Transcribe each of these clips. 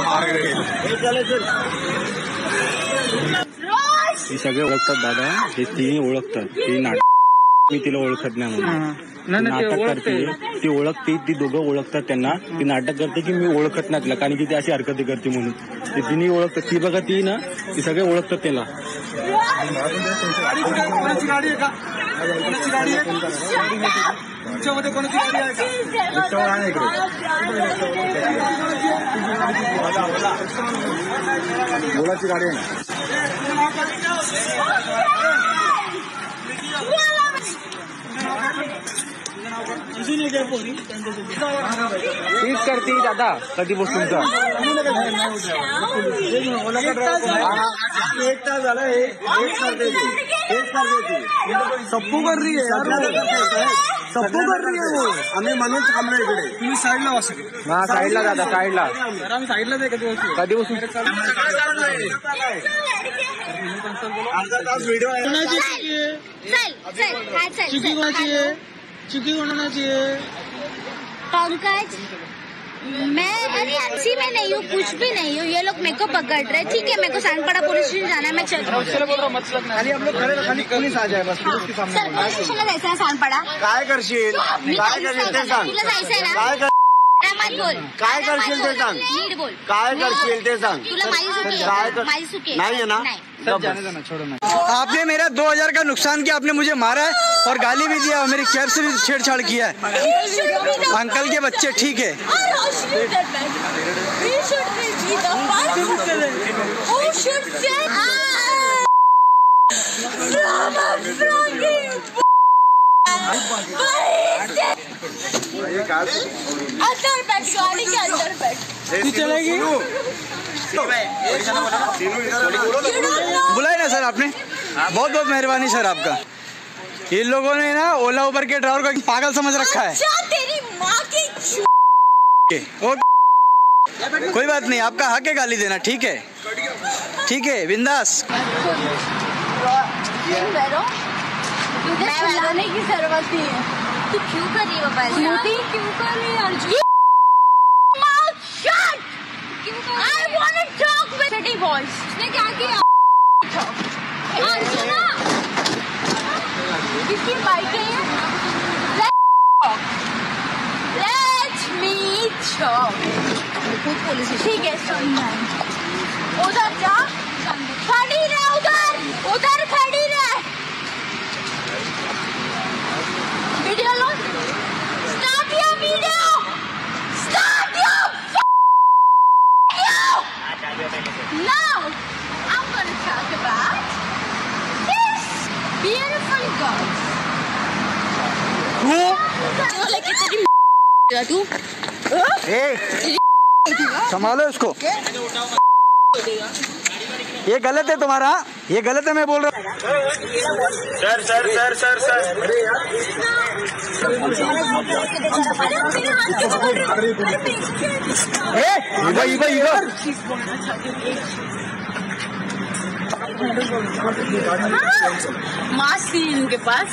हे सगळे ओळखतात दादा, हे तिन्ही ओळखतात. ती नाटक मी तिला ओळखत नाही म्हणून नाटक करते, ती ओळखते, ती दोघं ओळखतात त्यांना. ती नाटक करते की मी ओळखत नाही तिला, कारण की ती अशी हरकती करते म्हणून. ते तिन्ही ओळखतात. ती बघा, ती ना, ती सगळे ओळखतात त्याला. तुमच्यामध्ये कोणाची गाडी आहे का? मुलाची गाडी आहे ना. तीच करते दादा कधी बसून का. एक तास झाला, एक करते सप्पू कर रही है यार, सप्पू कर रही है वो. आम्ही म्हणून थांबलो इकडे. तुम्ही साईडला वाचा. हा साईडला दादा, साईडला. आम्ही साईडलाच आहे कधी बसून. अर्धा तास व्हिडिओ आहे. चुकी कोणाची आहे? चुकी कोणाची आहे? पंकज, मैं अरे अच्छी में नहीं हूँ, कुछ भी नहीं हूँ. ये लोग मेरे को पकड़ रहे. ठीक है, मेरे को सांगपाड़ा पुलिस स्टेशन जाना है, मैं चल रहा हूँ. खाली हम लोग खड़े, खाली पुलिस आ जाए बस. सर, पुलिस स्टेशनला जायचं आहे सांगपाड़ा. काय करशील? काय करशील ते सांग. तुला जायचंय ना? मत बोल. काय करशील ते सांग. नीट बोल. काय करशील ते सांग. तुला माझी चुकी नाही है ना. आपने मेरा 2000 का नुकसान किया, आपने मुझे मारा है और गाली भी दिया और मेरी कैब से भी छेड़छाड़ किया है. अंकल के बच्चे ठीक है. अंदर बैठ, गाड़ी के अंदर बैठ. चलेगी. बुलाए ना सर आपने, बहुत बहुत मेहरबानी सर आपका. इन लोगों ने ना ओला उबर के ड्राइवर को पागल समझ रखा है. तेरी माँ की. कोई बात नहीं, आपका हक है गाली देना. ठीक है, ठीक है, बिंदास. मैं बुलाने की जरूरत नहीं है. तू क्यों कर रही है बाबा? क्यों कर रही है Arjun? I want to talk with City Boys. उसने क्या किया? अर्जुना, किसकी बाइक है ये? Let me talk. ठीक है, सुनना है. उधर जा, खड़ी रह. उधर खड़ी रह. वीडियो लो. Start your video. Start your. Now, I'm going to talk about this beautiful girl. तू संभालो इसको. ये गलत है तुम्हारा, ये गलत है. मैं बोल रहा हूँ सर. मास्क थी इनके पास.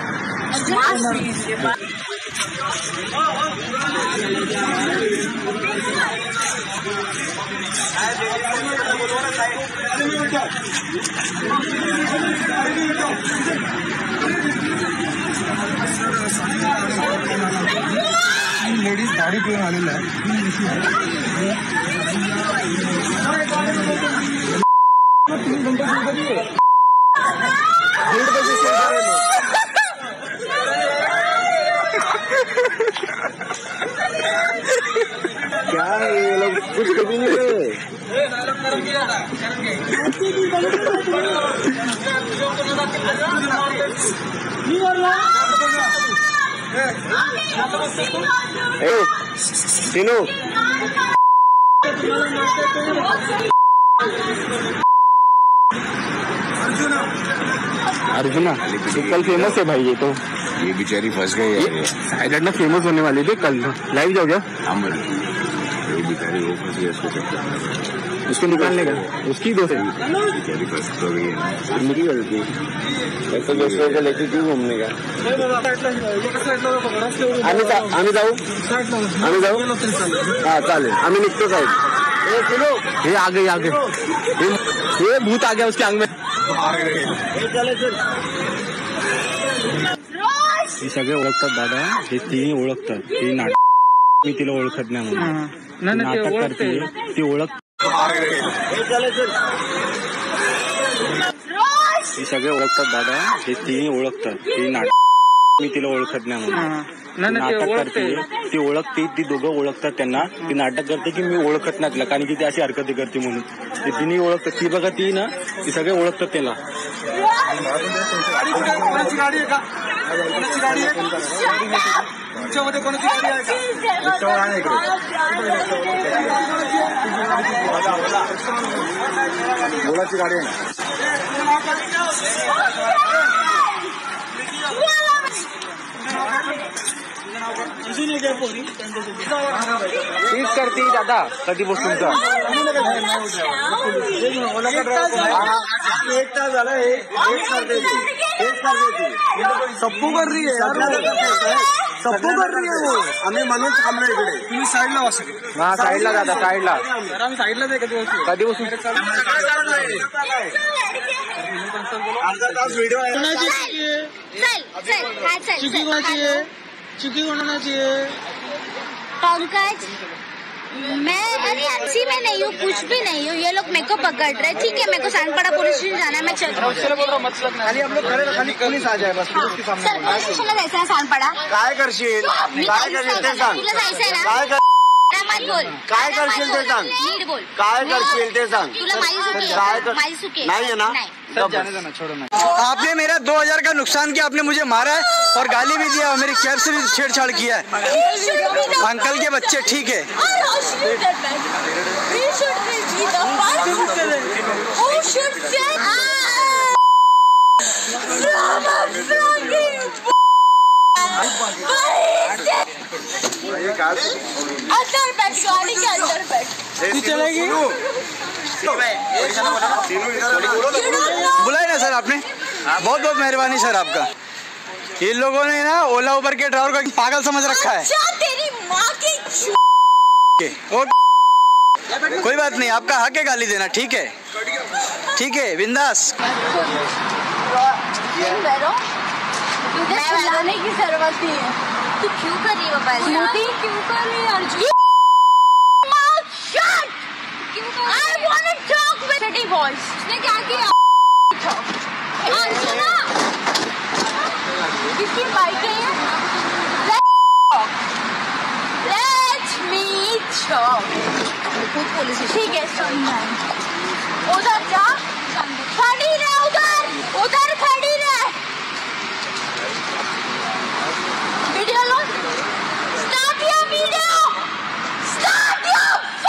लेडीज गाड़ी पिऊन आलेला आहे. क्या है ये लोग कुछ कभी नहीं करे. तीनों अर्जुना कल फेमस है भाई. ये तो ये बेचारी फंस गई है. साइड ना फेमस होने वाली थी कल. लाइव जाओ क्या? ये बेचारी वो फंस गई, उसको निकालने का उसकी दोस्त है. बेचारी फंस तो गई है. मेरी गलती. ऐसा दोस्तों को लेके क्यों घूमने का. आम्ही जाऊ. हा चालेल, आम्ही निघतो साहेब. ये आ गई ये भूत आ गया उसके अंग में. हे सगळे ओळखतात दादा, हे तिन्ही ओळखतात. ती नाटक मी तिला ओळखत नाही म्हणून नाटक करते ती ओळख. हे सगळे ओळखतात दादा, हे तिन्ही ओळखतात. ती नाटक मी तिला ओळखत नाही म्हणून नाटक करते ती ओळखते. ती दोघं ओळखतात त्यांना. ती नाटक करते की मी ओळखत नाही तिला, कारण की ती अशी हरकती करते म्हणून. ते तिन्ही ओळखतात. ती बघा ती ना, ती सगळे ओळखतात त्याला. तुमच्यामध्ये कोणाची गाडी आहे का? मुलाची गाडी आहे. तीच करते दादा कधी बसून एक तास झाला. सप्पू कर रही है, सप्पू कर रही है वो. आम्ही म्हणून थांबलो इकडे. तुम्ही साईडला वाचा. हा साईडला दादा, साईडला. आम्ही साईडलाच आहे. कधी बसून अर्धा तास व्हिडिओ आहे. चुकी कोणाची आहे? पंकज, मैं अरे अच्छी में नहीं हूँ, कुछ भी नहीं हूँ. ये लोग मेरे को पकड़ रहे. ठीक है, मेरे को सांडपाड़ा पुलिस स्टेशन जाना है. मैं चल रही हूँ. खाली हम लोग खड़े, खाली पुलिस आ जाए बस. सर, पुलिस स्टेशनला जायचं आहे सांडपाड़ा. काय करशील? काय करशील ते सांग. तुला जायचंय ना? काय मत बोल. काय करशील ते सांग. नीट बोल. काय करशील ते सांग. तुला माई सुकी काय आहे? कर- माई सुकी नाही आहे ना? आपने मेरा 2000 का नुकसान किया, आपने मुझे मारा है और गाली भी दिया, मेरी कैब से भी छेड़छाड़ किया है. अंकल के बच्चे ठीक है. बुलाए ना सर आपने, बहुत बहुत मेहरबानी सर आपका. इन लोगों ने ना ओला उबर के ड्राइवर को पागल समझ रखा है. तेरी माँ की ओके, कोई बात नहीं, आपका हक है गाली देना. ठीक है, ठीक है, बिंदास. तुझे चिल्लाने की जरूरत नहीं है. तू क्यों कर रही हो? क्यों कर रही है Arjun? I want to talk with city boys. उसने क्या किया? अर्जुना, किसकी बाइक है ये? Let me talk. ठीक है, सुन. उधर जा, खड़ी रह. उधर खड़ी रह. वीडियो लो. Start your video. Start your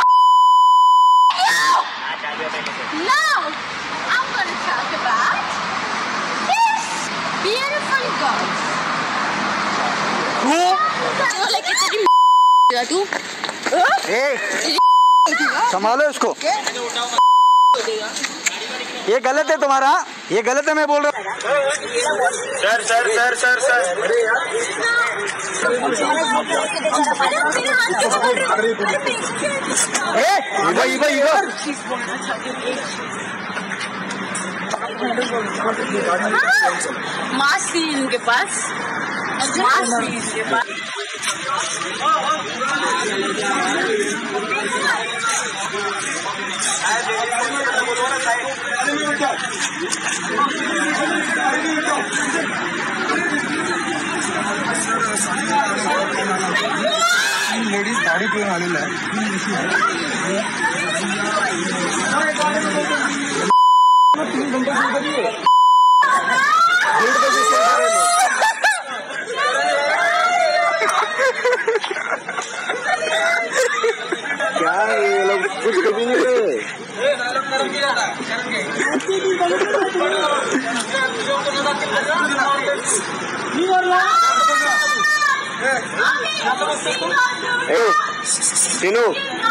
Now, I'm going to talk about this beautiful girl. तू संभालो इसको. ये गलत है तुम्हारा, ये गलत है. मैं बोल रहा हूँ सर. मास्क नहीं है इनके पास. मास्क नहीं है इनके पास. लेडीज गाडी पिऊन आलेला आहे. क्या ये लोग कुछ कभी नहीं रहे. तीनों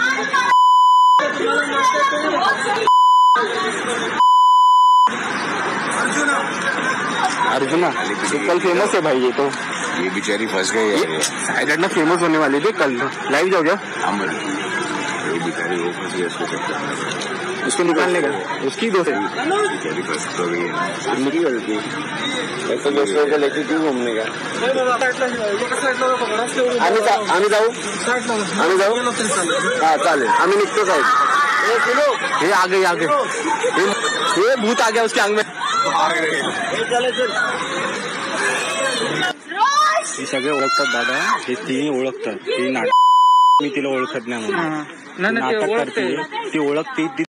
अर्जुना कल फेमस है भाई. ये तो ये बेचारी फंस गई है. आइलैंड में फेमस होने वाली थी कल. लाइव जाओ क्या? ये बेचारी वो फंस गया, उसको चक्कर में पड़ा। उसको निकालने का उसकी दोस्त है। बेचारी फंस तो गई है ना। मेरी गलती ऐसा दोस्तों को लेके क्यों घूमने का? आम्ही जाऊ हा चालेल, आम्ही निघतो साहेब. हे आगे हे भूत आ गया उसके अंग में. हे सगळे ओळखतात दादा, हे तिन्ही ओळखतात. ही नाटक मी तिला ओळखत नाही म्हणून नाटक करते, ती ओळखते ती